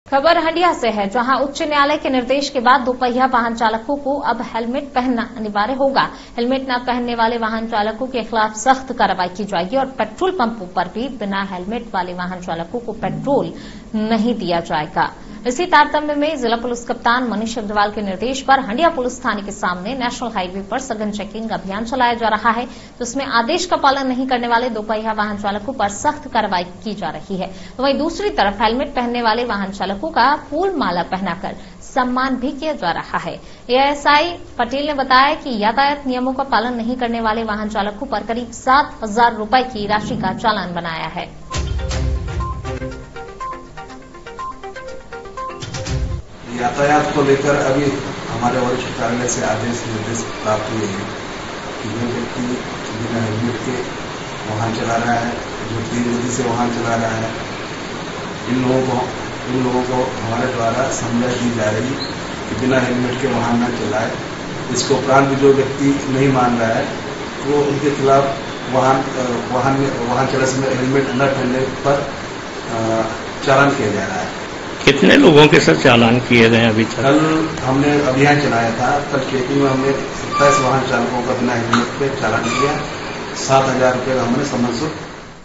खबर हंडिया से है, जहां उच्च न्यायालय के निर्देश के बाद दोपहिया वाहन चालकों को अब हेलमेट पहनना अनिवार्य होगा। हेलमेट न पहनने वाले वाहन चालकों के खिलाफ सख्त कार्रवाई की जाएगी और पेट्रोल पंपों पर भी बिना हेलमेट वाले वाहन चालकों को पेट्रोल नहीं दिया जाएगा। इसी तारतम्य में जिला पुलिस कप्तान मनीष अग्रवाल के निर्देश पर हंडिया पुलिस थाने के सामने नेशनल हाईवे पर सघन चेकिंग अभियान चलाया जा रहा है, जिसमें आदेश का पालन नहीं करने वाले दोपहिया वाहन चालकों पर सख्त कार्रवाई की जा रही है। तो वहीं दूसरी तरफ हेलमेट पहनने वाले वाहन चालकों का फूल माला पहनाकर सम्मान भी किया जा रहा है। एएसआई पटेल ने बताया कि यातायात नियमों का पालन नहीं करने वाले वाहन चालकों पर करीब 7,000 रुपए की राशि का चालान बनाया है। यातायात को लेकर अभी हमारे वरिष्ठ कार्यालय से आदेश निर्देश प्राप्त हुए हैं कि जो व्यक्ति बिना हेलमेट के वाहन चला रहा है, जो तेज गति से वाहन चला रहा है, इन लोगों को हमारे द्वारा समझा दी जा रही कि बिना हेलमेट के वाहन न चलाए। इसके उपरांत जो व्यक्ति नहीं मान रहा है वो उनके खिलाफ वाहन चलाते समय हेलमेट न पहनने पर चालान किया जा रहा है। कितने लोगों के साथ चालान किए गए अभी तक? कल हमने अभियान चलाया था। कल चेकिंग में हमने 27 वाहन चालकों का बिना हेलमेट पे चालान किया। 7,000 रुपये का हमने समन शुल्क